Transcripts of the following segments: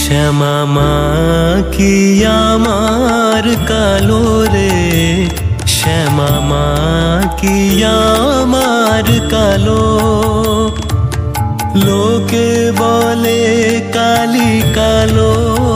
শ্যামা মা কি আমার কালো রে, শ্যামা মা কি আমার কালো। লোকে বলে কালি কালো,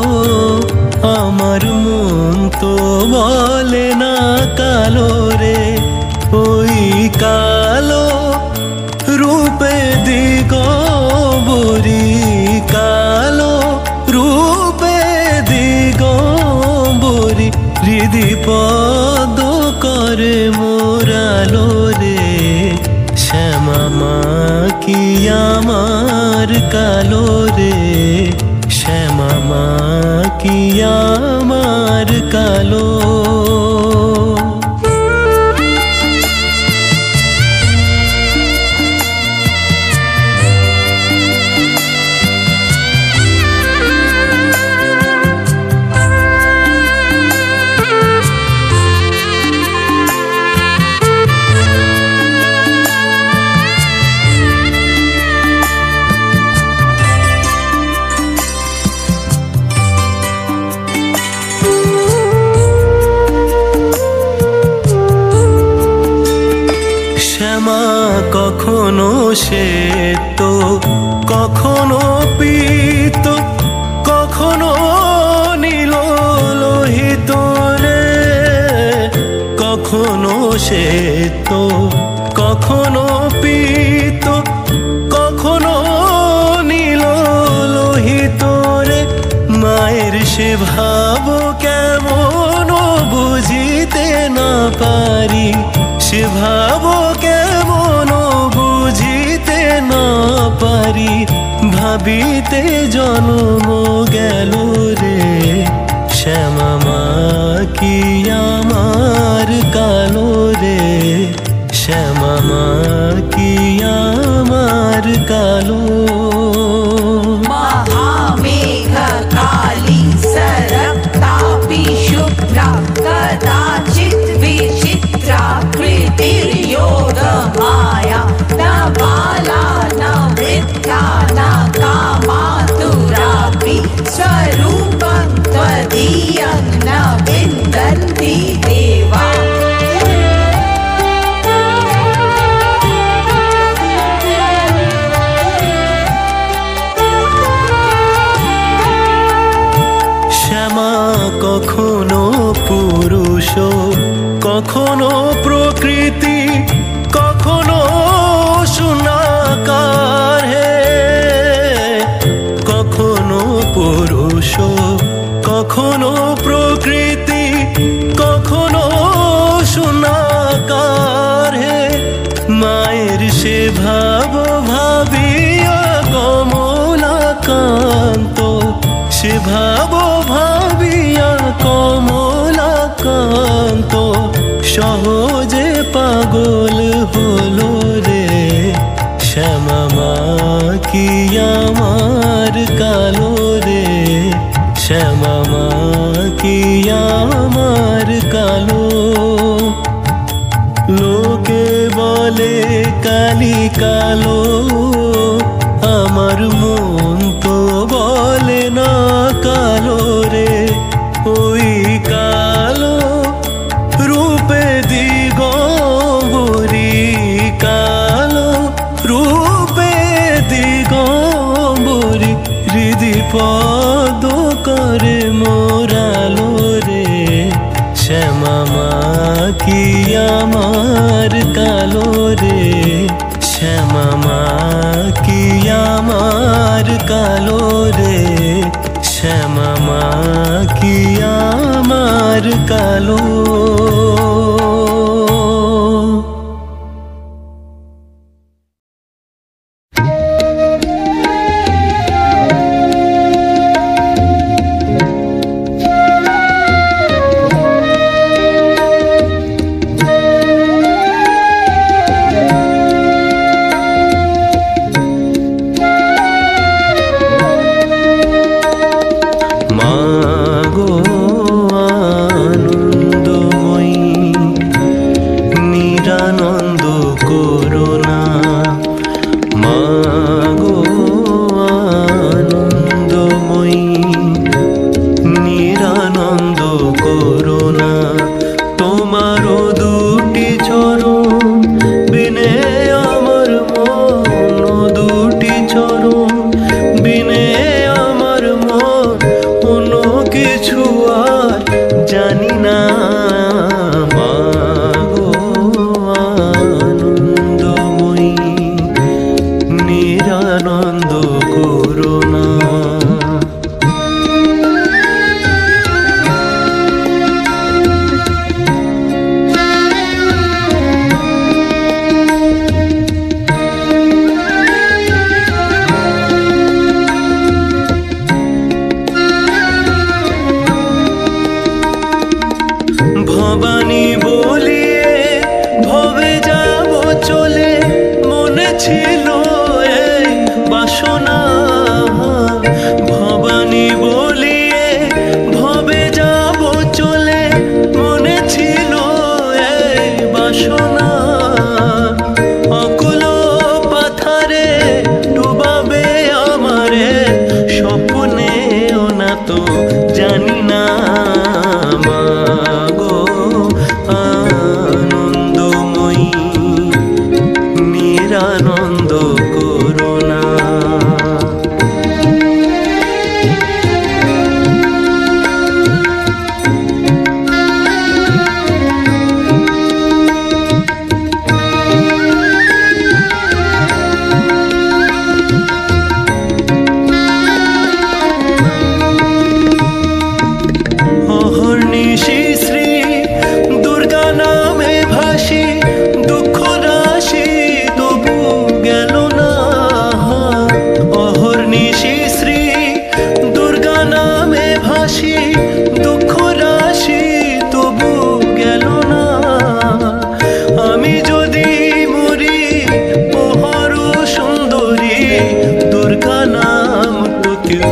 আমার মন তো বলে না কালো রে। ওই কালো রূপে দিগম্বরী, কালো রূপে দিগম্বরী, হৃদি পদ করে মোরালো রে। শ্যামা মা কি আমার কালো রে, শ্যামা মা কি আমার কালো। কখনো শ্বেত, কখনো পীত, কখনো নীল লোহিত রে। কখনো শ্বেত, কখনো পীত, কখনো নীল লোহিত রে। মায়ের সে ভাব কেমন বুঝিতে না পারি, সে ভাব কেমন বুঝিতে না পারি। ভাবিতে জন্ম গেল রে, শ্যামা মা কি আমার কালো রে, শ্যামা মা কি আমার কালো। महामेघ काली सरक्तापि शुभ्रा, कदाचित् विचित्रा कृतिर्योग माया। न बाला न वृद्धा न कामातुरापि, स्वरूपं त्वदीयं न विन्दन्ति देवा। কখনো পুরুষ, কখনো প্রকৃতি, কখনো শূন্যাকার হে। কখনো পুরুষ, কখনো প্রকৃতি, কখনো শূন্যাকার হে। মায়ের সে ভাব ভাবিয়া কমলাকান্ত, সে ভাব ভাবিয়া কমলাকান্ত, সহজে পাগল হলো রে। শ্যামা মা কি আমার কালো রে, শ্যামা মা কি আমার কালো। লোকে বলে কালি কালো, আমার মন তো বলে না কালো রে। ওই কালো রূপে দিগম্বরী, কালো রূপে দিগম্বরী, হৃদি পদ করে মোরালো রে। শ্যামা মা কি আমার কালো রে, শ্যামা মা কি আমার কালো রে, শ্যামা মা কি আমার কালো। মাগো আনন্দময়ী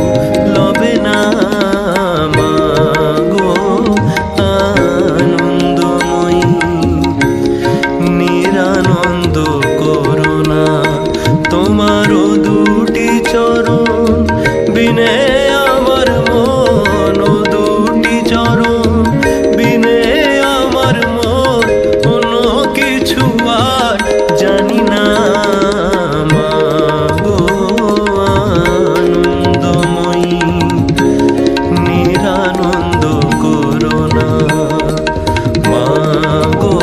লবে না মা গো আনন্দময়ী, নিরানন্দ করুণা তোমারও দুটি চরণ বিনে আমার মন, ও দুটি চরণ বিনে আমার মন অন্য কিছু আর জানি না মা গো আনন্দময়ী, নিরানন্দ করুণা মা গো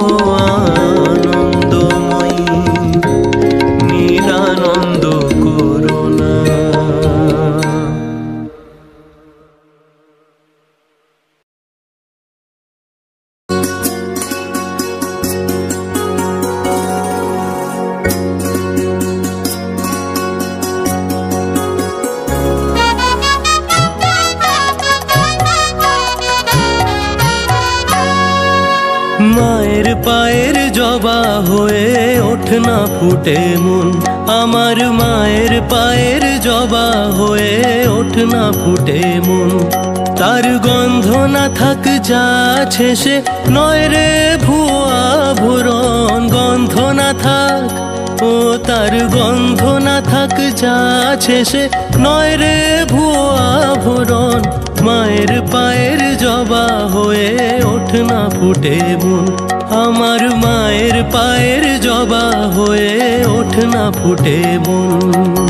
আনন্দময়ী, নিরানন্দ করুণা। মায়ের পায়ের জবা হয়ে ওঠ না ফুটে মন, আমার মায়ের পায়ের জবা হয়ে ওঠ না ফুটে মন। তার গন্ধ না থাক যা আছে সে নয় রে ভুয়া ভুরন, গন্ধ না থাক ও তার গন্ধ না থাক যা আছে সে নয় রে ভুয়া ভুরন। মায়ের পায়ের জবা হয়ে ওঠ না ফুটে মন, আমার মায়ের পায়ের জবা হয়ে ওঠ না ফুটে মন।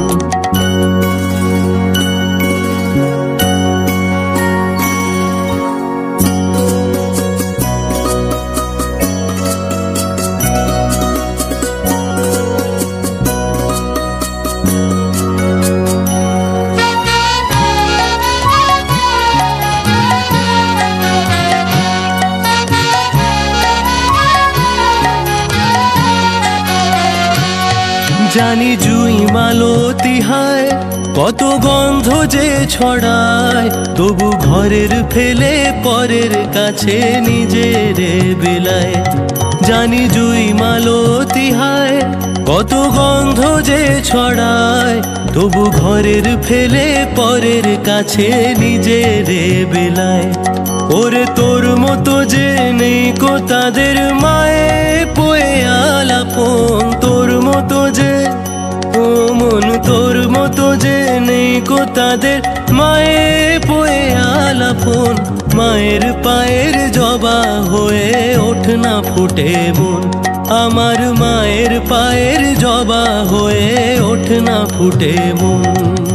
জানি জুই মালতী হায় কত গন্ধ যে ছড়ায়, তবু ঘরের ফেলে পরের কাছে নিজের বিলায়। জানি জুই মালতী হায় কত গন্ধ যে ছড়ায়, তবু ঘরের ফেলে পরের কাছে নিজের বিলায়। ওরে তোর মতো যে নেই কো তাদের মায়ে পোয়ে আলাপন, তোর মতো যে ও মন তোর মতো যে নেই কো তাদের মায়ে পোয়ে আলাপন। মায়ের পায়ের জবা হয়ে ওঠ না ফুটে মন, আমার মায়ের পায়ের জবা হয়ে ওঠ না ফুটে মন।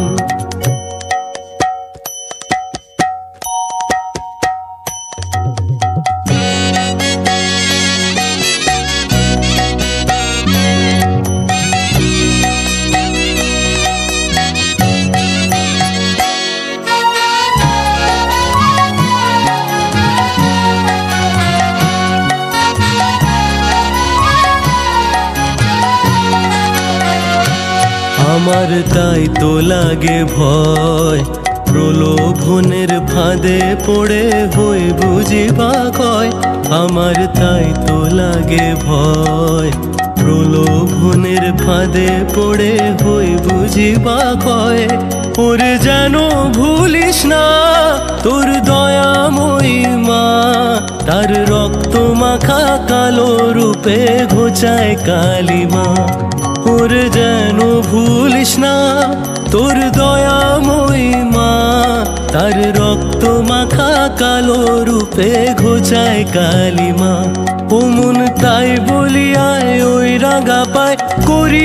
আমার তাই তো লাগে ভয়, প্রলোভনের ফাঁদে পড়ে হই বুঝিবা কয়। আমার তাই তো লাগে ভয়, প্রলোভনের ফাঁদে পড়ে হই বুঝিবা কয়। ওরে যেন ভুলিস না তোর দয়াময়ী মা, তার রক্ত মাখা কালো রূপে ঘোচায় কালিমা। ওরে যেন ভুলিস না তোর দয়াময়ী মা, তার রক্ত মাখা কালো রূপে ঘোচায় কালিমা। ও মন তাই বলিয়ায় ওই রাঙা পায় করি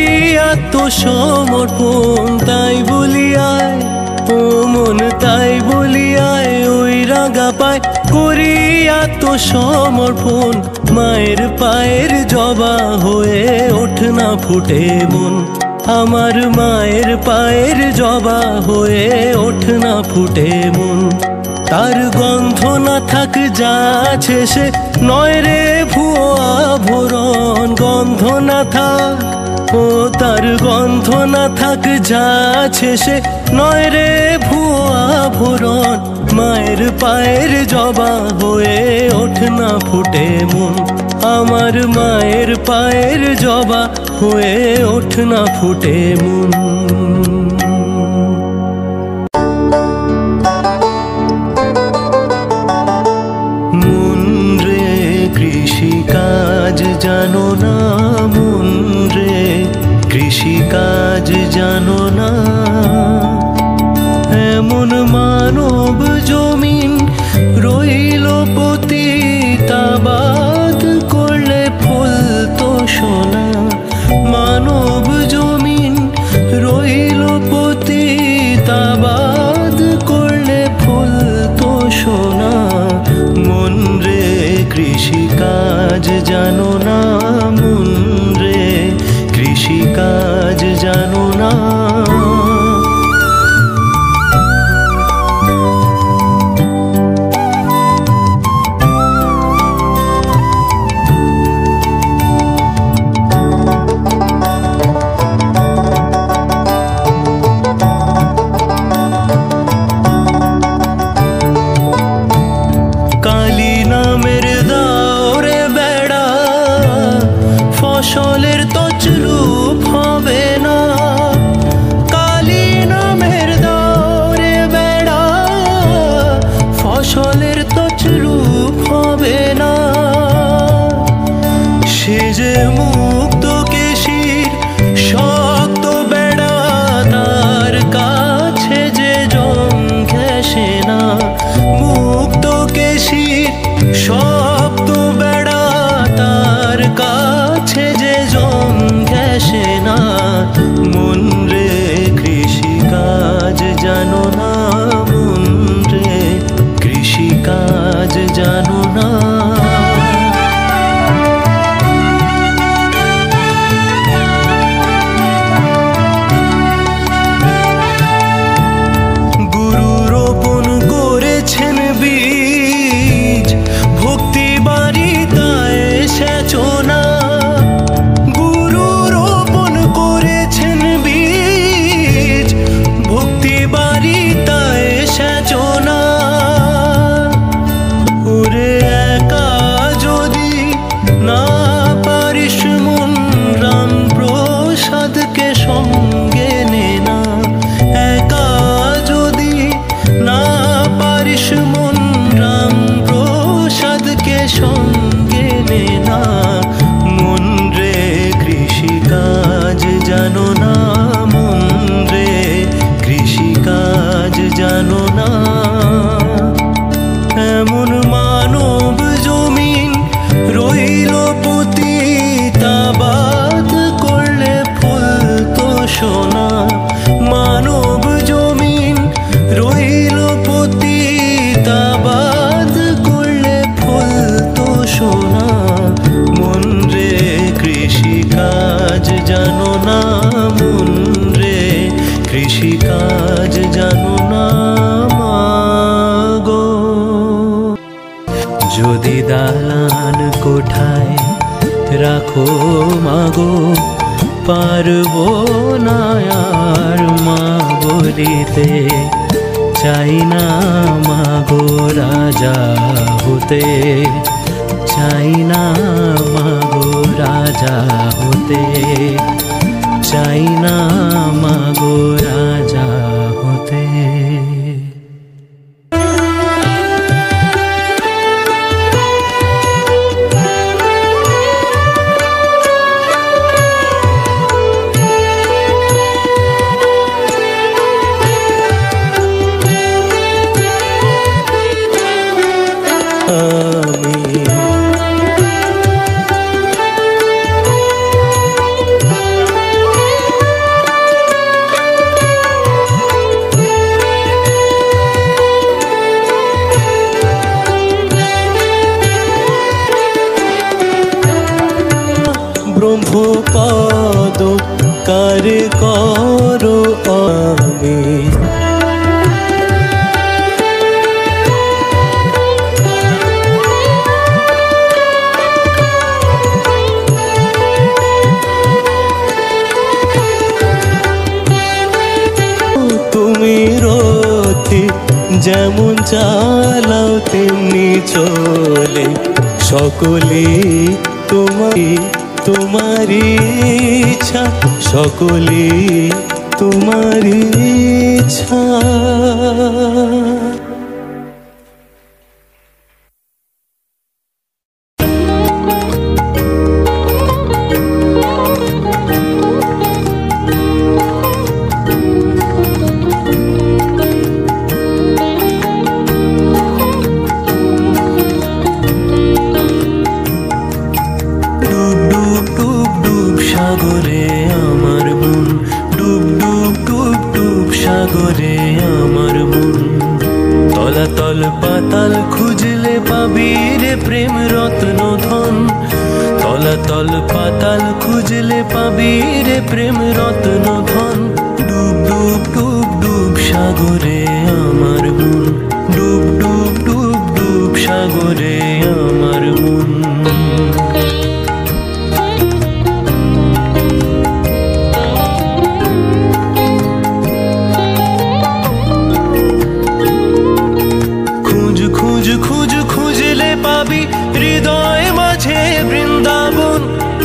আত্মসমর্পণ, তাই বলিয়ায় ও মন তাই বলিয়ায় ওই রাঙা পায় করি আত্মসমর্পণ। মায়ের পায়ের জবা হয়ে ওঠ না ফুটে মন, আমার মায়ের পায়ের জবা হয়ে ওঠ না ফুটে মন। তার গন্ধ না থাক যা আছে সে নয় রে ভুয়া ভোরন, গন্ধ না থাক ও তার গন্ধ না থাক যা আছে সে নয় রে ভুয়া ভোরন। মায়ের পায়ের জবা হয়ে ওঠ না ফুটে মন, আমার মায়ের পায়ের জবা হয়ে ওঠ না ফুটে মন। শব্দ বেড়া তার কাছে যে জম ঘেঁষে না, মন রে কৃষিকাজ জানো না, মন রে কৃষিকাজ জানো না। গুরু রোপণ করেছেন বীজ, ভক্তি বাড়িতায় সেচনা। গুরু রোপণ করেছেন বীজ, ভক্তি বাড়িতায় সেচনা। ওরে একা যদি না পারিস মন, রাম প্রসাদকে সঙ্গে নে না। একা যদি না পারিস মন, রাম প্রসাদকে সঙ্গে নে না। মন রে কৃষিকাজ জানো না, মন রে কৃষিকাজ জানো না। এমন মানব জমিন রইল পতিতাবাদ করলে ফুল তো সোনা। মানব জমিন রইল পতিতাবাদ করলে ফুল তো সোনা। মন রে কৃষিকাজ জানো না, মন রে কৃষিকাজ জানো না মাগো। যদি দালান কোঠায় রাখো মাগো, পারবো না আর মা বলিতে। চাই না মাগো রাজা হতে, চাই না মাগো রাজা হতে, চাই না মাগো রাজা হতে। ব্রহ্মপদ কার করো আমি, তুমি রথি যেমন চালাও তেমনি চলে। সকলে তোমারই তোমারি ইচ্ছা, সকলে তোমারি ইচ্ছা। সাগরে আমার মন, ডুব ডুব ডুব ডুব সাগরে আমার মন। তলাতল পাতাল খুঁজলে পাবি রে প্রেম রত্ন ধন। তলাতল পাতাল খুঁজলে পাবি রে প্রেম রত্ন ধন। ডুব ডুব ডুব ডুব সাগরে আমার মন, ডুব ডুব ডুব ডুব সাগরে আমার মন। খুঁজলে পাবি হৃদয় মাঝে বৃন্দাবন।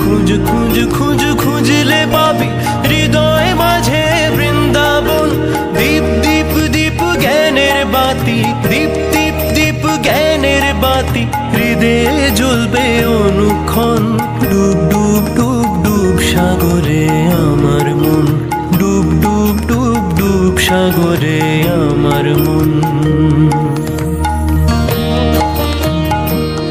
খুঁজলে পাবি হৃদয় মাঝে বৃন্দাবন। দীপ দীপ দীপ জ্ঞানের বাতি, দীপ দীপ দীপ জ্ঞানের বাতি, হৃদয়ে জ্বলবে অনুক্ষণ। ডুব ডুব ডুব ডুব সাগরে আমার মন, ডুব ডুব ডুব ডুব সাগরে আমার মন।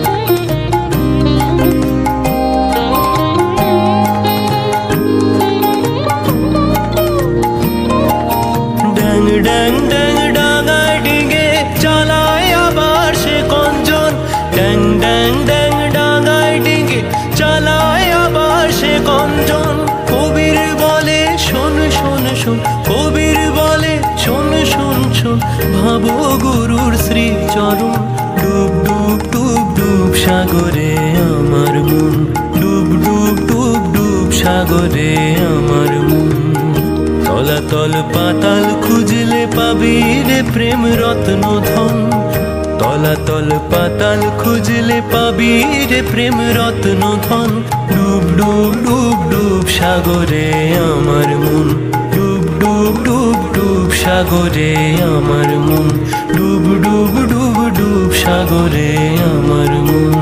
পাতাল খুঁজলে পাবি রে প্রেম রত্ন ধন, তলাতল পাতাল খুঁজলে পাবি রে প্রেম রত্ন ধন। ডুব ডুব ডুব ডুব সাগরে আমার মন, ডুব ডুব ডুব ডুব সাগরে আমার মন, ডুব ডুব ডুব ডুব সাগরে আমার মন।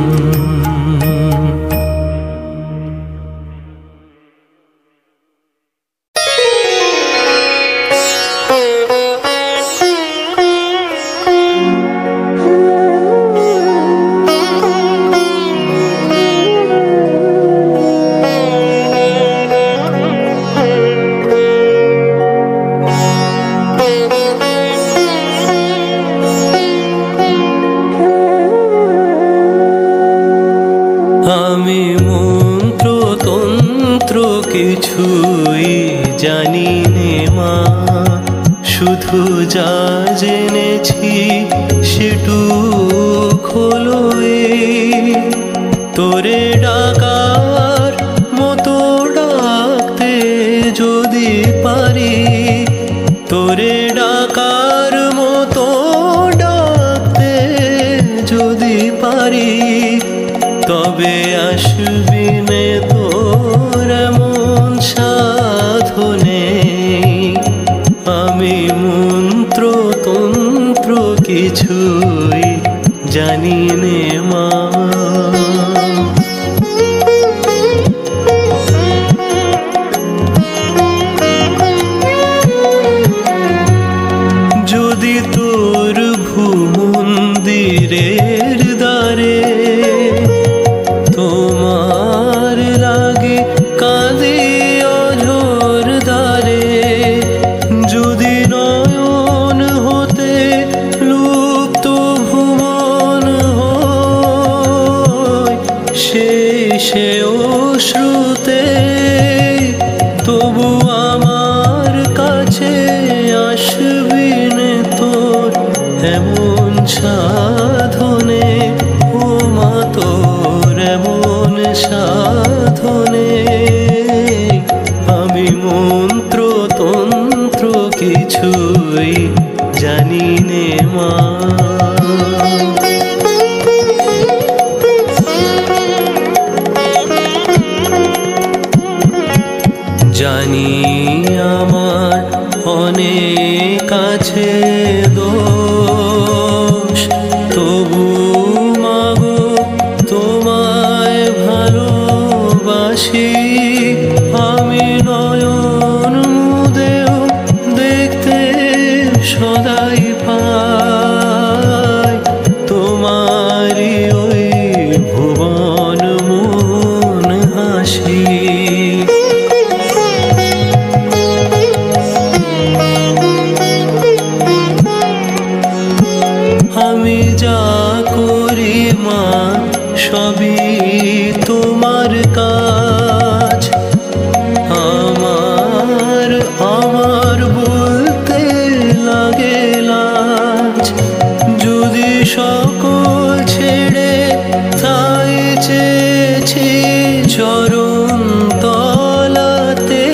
আমি মন্ত্র তন্ত্র কিছুই জানি নে মা, শুধু যা জেনেছি সেটুক হলো এই। তোরে ডাকার মতো ডাকতে যদি পারি, তোরে ডাকার মতো ডাকতে যদি পারি, তবে আসবি নে তোর এমন সাধনে। আমি মন্ত্র তন্ত্র কিছুই জানি নে মা। যদি তোর ভূমন্দিরের দ্বারে তোমার লাগে কাঁদে অঝোর দ্বারে, যদি নয়ন হতে লুপ্ত ভুবন হয় সে অশ্রুতে, তবু আমার কাছে আসবি নে তোর এমন সাধনে। ও মা তোর এমন সাধনে, আমি মন্ত্র তন্ত্র কিছুই জানি নে মা। জানি আমার অনেক আছে দোষ, তবু মাগো তোমায় ভালোবাসি। আমি নয়ন মুদেও দেখতে সদাই পাই তোমারি ওই ভুবন মন হাসি। আমি যা করি মা সবই তোমার কাজ, আমার আমার বলতে লাগে লাজ। যদি সকল ছেড়ে তাই চেয়েছি চরণ তলাতে,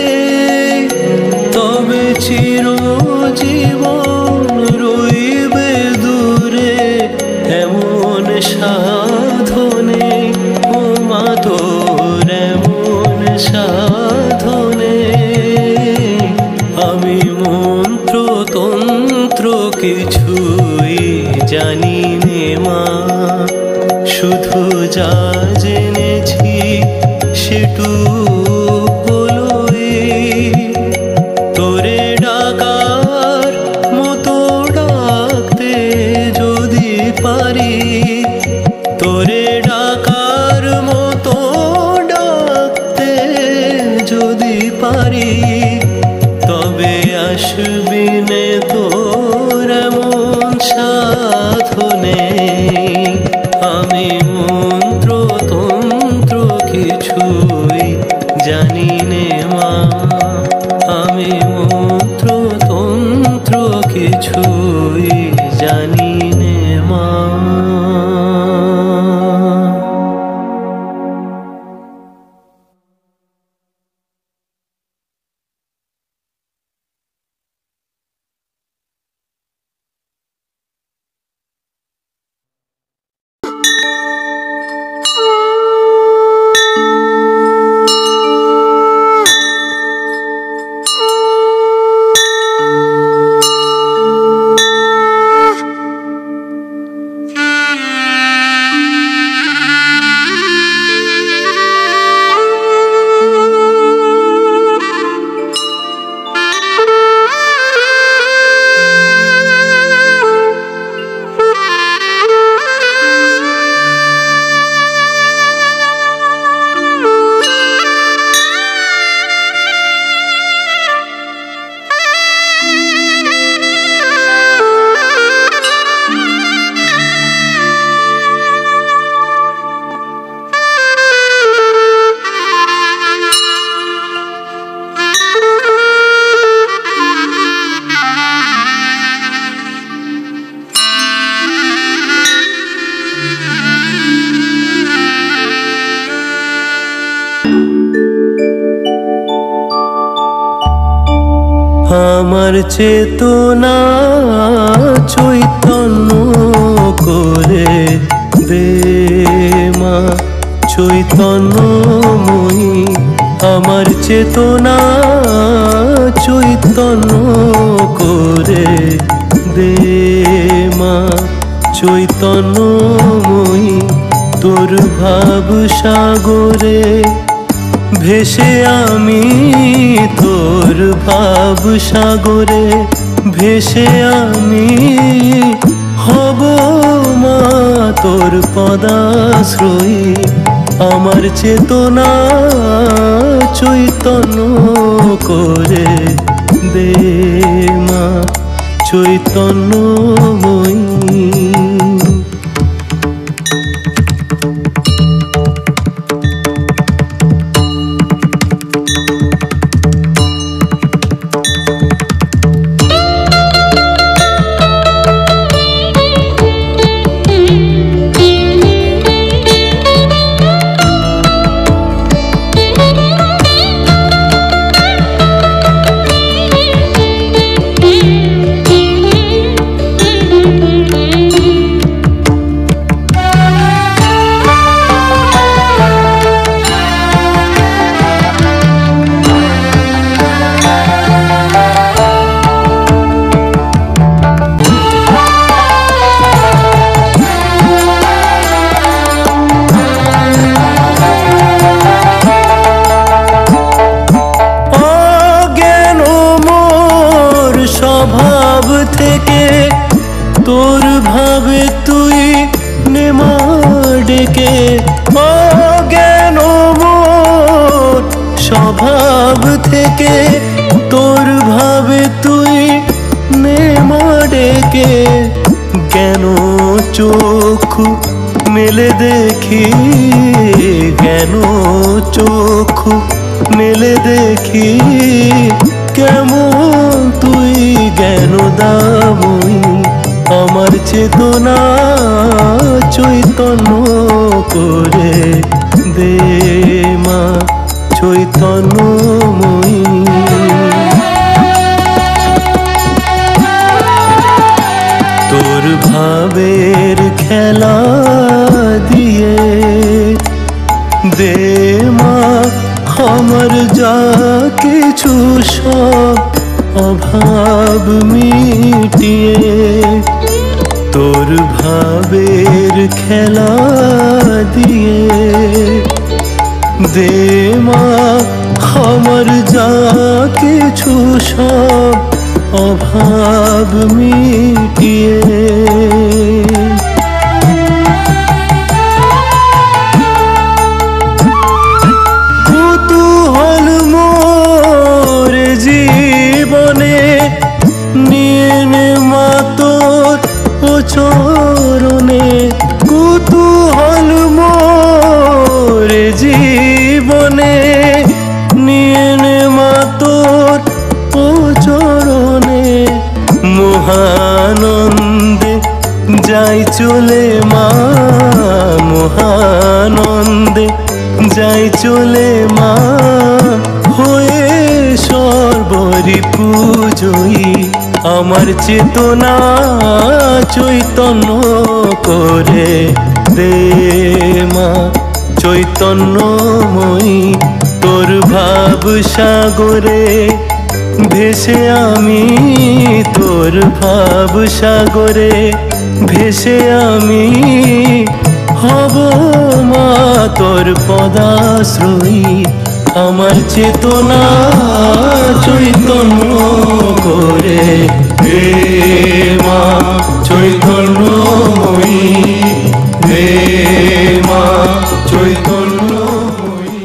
তবে চিরজীবন রইবে দূরে এমন সাধনে। ও মা তোর এমন সাধনে, আমি মন্ত্র তন্ত্র কিছুই জানি নে মা, শুধু যা জেনেছি সেটুক হলো এই। তোরে ডাকার মতো ডাকতে যদি পারি, তোরে ডাকার মতো ডাকতে যদি পারি, তবে আসবি নে তোর এমন সাধনে। আমি মন্ত্র তন্ত্র কিছুই জানি নে মা, আমি মন্ত্র তন্ত্র কিছুই জানি নে মা। আমার চেতনা চৈতন্য করে দে মা চৈতন্যময়ী। আমার চেতনা চৈতন্য করে দে মা চৈতন্যময়ী। তোর ভাব সাগরে ভেসে আমি, তোর ভাব সাগরে ভেসে আমি হব মা তোর পদাশ্রয়ী। আমার চেতনা চৈতন্য করে দে মা চৈতন্যময়ী। তোর ভাবে তুই নেমা ডেকে, অজ্ঞান মোর স্বভাব থেকে তোর ভাবে তুই নেমা ডেকে। জ্ঞান চক্ষু মেলে দেখি, জ্ঞান চক্ষু মেলে দেখি কেমন তুই জ্ঞান দাময়ী। আমার চেতনা চৈতন্য করে দে মা চৈতন্যময়ী। তোর ভাবের খেলা দিয়ে দে মা আমার যা কিছু সব অভাব মিটিয়ে। তোর ভাবের খেলা দিয়ে দে মা আমার যা কিছু সব অভাব মিটিয়ে। কুতূহল মোর জীবনে নিয়ে নে মা তোর চরণে। কুতূহল মোর জীবনে নিয়ে নে মা তোর চরণে। মহানন্দে যাই চলে মা, মহানন্দে যাই চলে মা হয়ে সর্বরি পূজয়ী। আমার চেতনা চৈতন্য করে দে মা চৈতন্যময়ী। তোর ভাব সাগরে ভেসে আমি, তোর ভাব সাগরে ভেসে আমি হব মা তোর পদাশ্রয়ী। আমার চেতনা চৈতন্য করে দে মা চৈতন্যময়ী, দে মা চৈতন্যময়ী।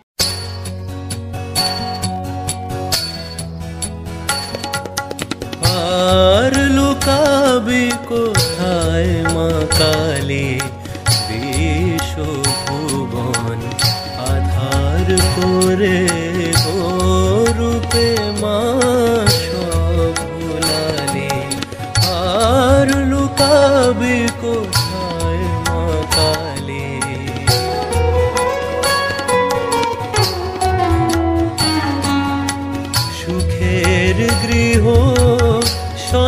আর লুকাবি কোথায় মা কালী, বিশ্বভুবন আধার করে রূপে মা সব ভুলালি। আর লুকাবি কোথায় মা কালী। সুখের গৃহ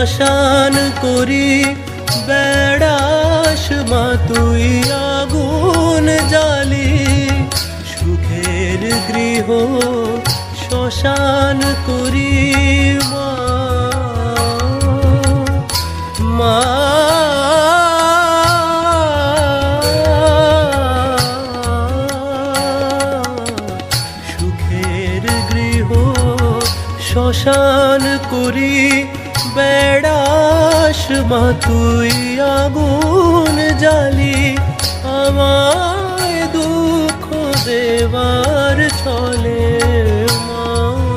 শ্মশান করি বেড়াস মা তুই আগুন জ্বালি সুখের গৃহ শ্মশান করি মা মা সুখের গৃহ শ্মশান করি বেড়াস মা তুই আগুন জ্বালি আমায় দুঃখ দেবার ছলে মা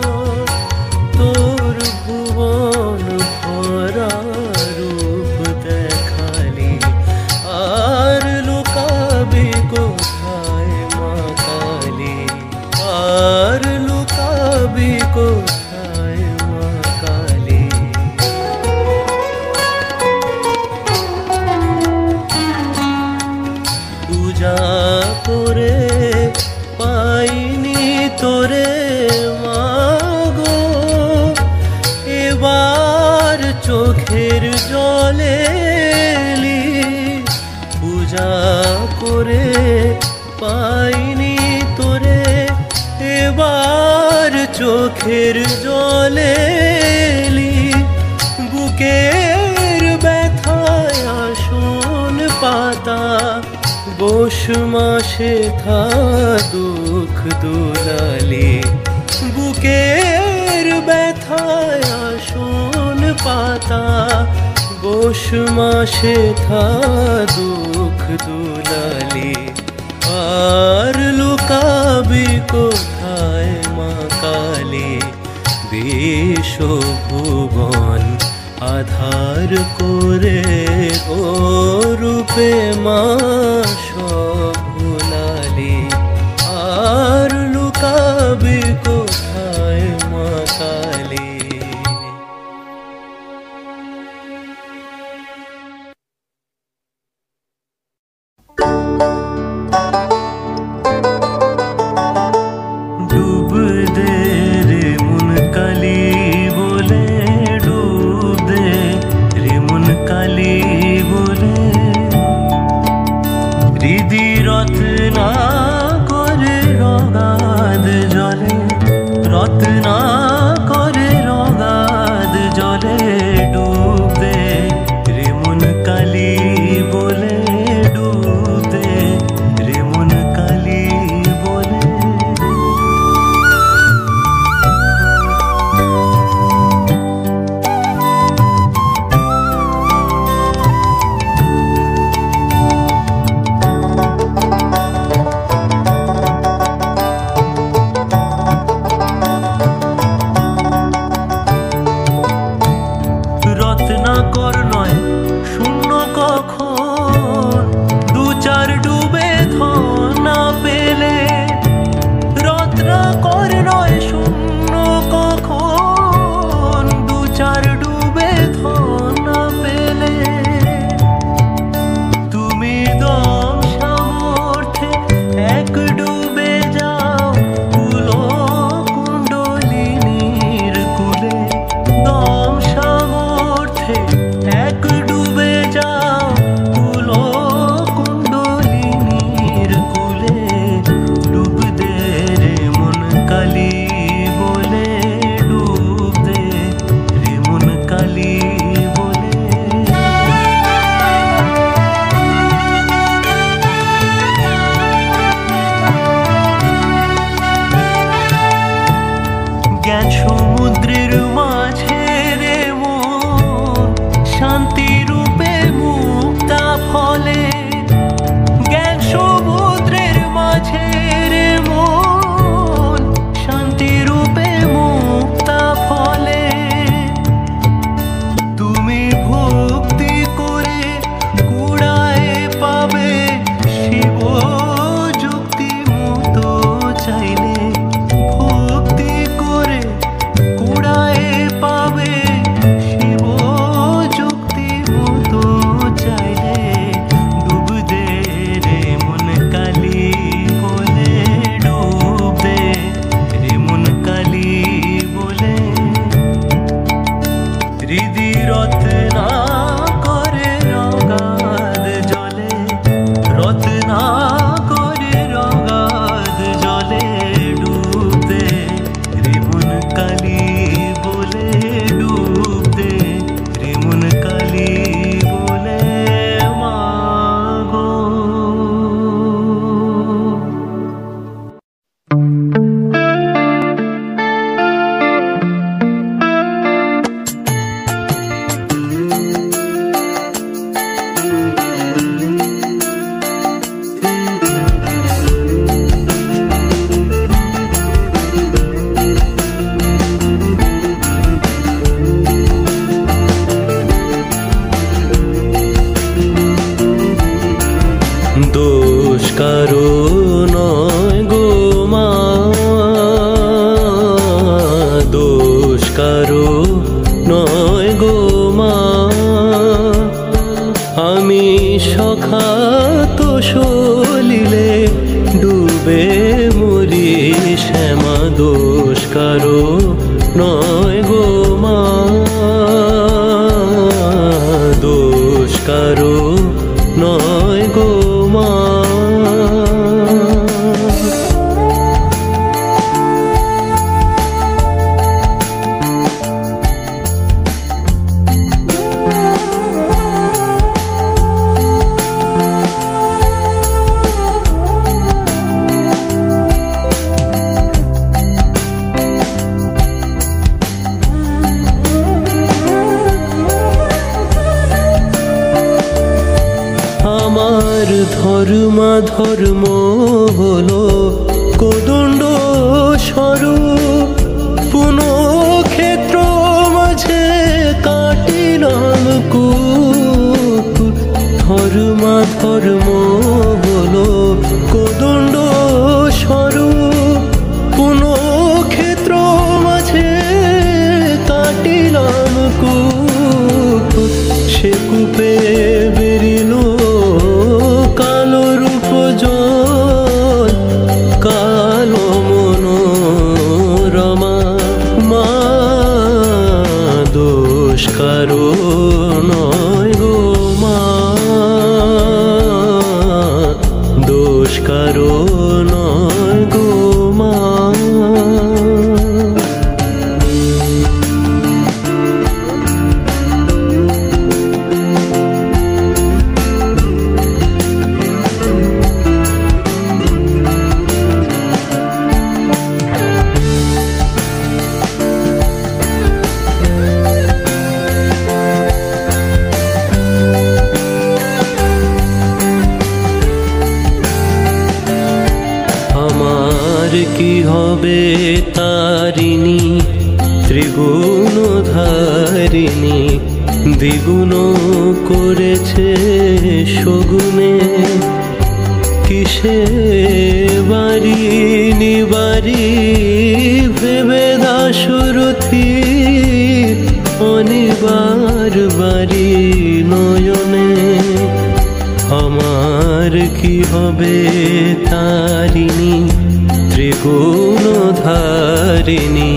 তোর ভুবন ভরা রূপ দেখালি আর লুকাবি কোথায় মা কালী আর লুকাবি কোথায় মা কালী পূজা করে পাইনি তোরে মাগো এবার চোখের জলে এলি পূজা করে পাইনি তোরে এবার চোখের জলে এলি বুকের ব্যথায় আসন পাতা পৌষ মাসে থা দুঃখ দুলালি বুকের ব্যথায় আসন পাতা পৌষ মাসে থা দুঃখ দুলালি আর লুকাবি কোথায় মা কালী বিশ্বভুবন আধার করে ও রূপে মা সব ভুলালি আর লুকাবি কোথায় মা কালী ডুব দে রে মন কালী বলে ডুব দে রে মন কালী বলে কারো নয় গো মা, দোষ কারো নয় গো মা। আমি সখাত সলিলে ডুবে মরি শ্যামা, দোষ কারো নয় গো মা, দোষ কারো নয় গো মা। আমার ধর্মা ধর্ম হলো কোদণ্ড স্বরূপ, পুনঃক্ষেত্র মাঝে কাটিলাম কূপ। ধর্মা ধর্ম হলো কোদণ্ড স্বরূপ, পুনঃক্ষেত্র মাঝে কাটিলাম কূপ। সে কূপে বেরিল কালো রূপ জল, কালো মনোরমা মা, দোষ কারো নয় গো মা, দোষ কারো নয় গো মা। আমার কি হবে তারিণী ত্রিগুণ ধারিণী, দ্বিগুণ করেছে সগুণে। কিসে বাড়ি নিবারি ভেবে দাসরথী, অনিবার বাড়ি নয়নে। আমার কি হবে তারিণী ত্রিগুণ ধারিণী,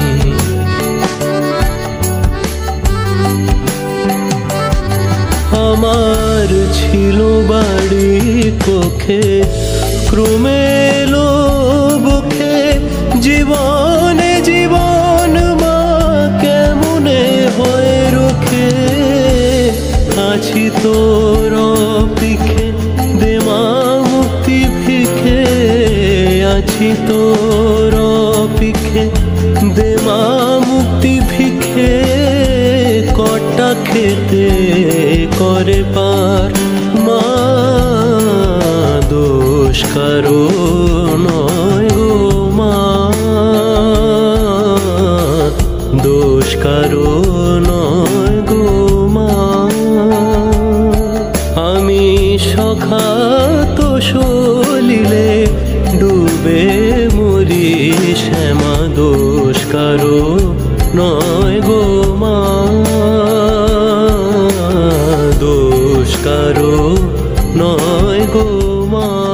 আমার ছিল বাড়ি কক্ষে, ক্রমে এলো বুকে জীবনে জীবন মা, কেমনে হয়ে রুখে আছি তোর পিখে, দে মা মুক্তি ভিখে। আছি তোর পিখে, দে মা মুক্তি ভিখে। কটা খেতে করে পার মা, দোষ কারো নয় গো মা, দোষ কারো নয় গো মা। আমি সখাত সলিলে ডুবে মরি শ্যামা, দোষ কারো নয় গো মা, দোষ কারো নয় গো মা।